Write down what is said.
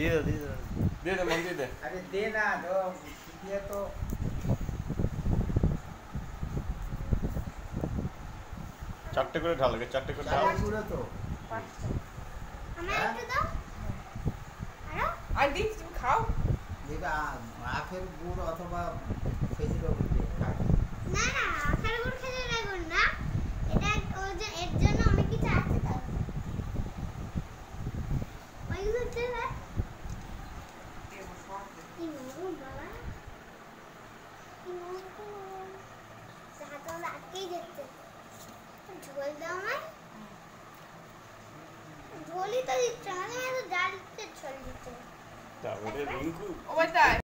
দিয়ে দে মন দিয়ে দে। আরে দে না তো দিয়ে তো চারটে করে ঢাল আগে, চারটে করে ঢাল। পুরো তো আমার একটু দাও আরো আর দিন তুমি খাও দিবা আখের গুড় অথবা খেজুর দিয়ে খাও। না না আখার গুড় খেতে লাগুন না এটা ওই যে এর জন্য অনেক কিছু আছে তো ওইগুলো দেবে কি নরম বাবা কি নরম সাহায্য লাগতেই যাচ্ছে ঝোল দাও না ঝোলই তো দিচ্ছে আমাদের জাল দিচ্ছে ঝোল দিচ্ছে তারপরে রিঙ্কু ও বাই